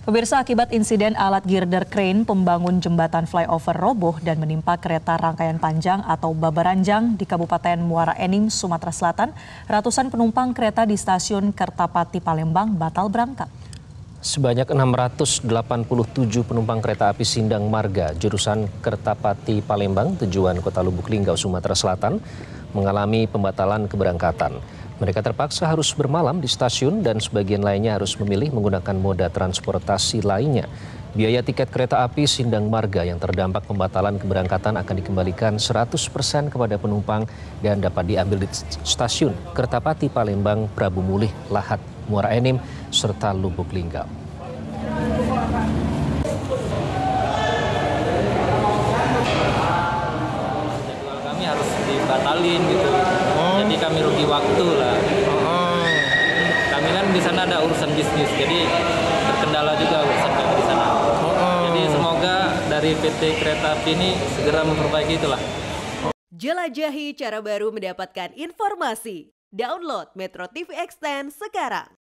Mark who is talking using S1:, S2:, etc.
S1: Pemirsa, akibat insiden alat girder crane pembangun jembatan flyover roboh dan menimpa kereta rangkaian panjang atau Babaranjang di Kabupaten Muara Enim, Sumatera Selatan, ratusan penumpang kereta di stasiun Kertapati Palembang batal berangkat.
S2: Sebanyak 687 penumpang kereta api Sindang Marga jurusan Kertapati Palembang tujuan Kota Lubuk Linggau, Sumatera Selatan mengalami pembatalan keberangkatan. Mereka terpaksa harus bermalam di stasiun dan sebagian lainnya harus memilih menggunakan moda transportasi lainnya. Biaya tiket kereta api Sindang Marga yang terdampak pembatalan keberangkatan akan dikembalikan 100% kepada penumpang dan dapat diambil di stasiun Kertapati Palembang, Prabu Mulih, Lahat, Muara Enim, serta Lubuk Linggau.
S3: Jadwal kami harus dibatalin gitu. Jadi kami rugi waktu lah. Kami kan di sana ada urusan bisnis, jadi terkendala juga urusan kami di sana. Jadi semoga dari PT Kereta Api ini segera memperbaiki itulah.
S4: Jelajahi cara baru mendapatkan informasi. Download Metro TV Extend sekarang.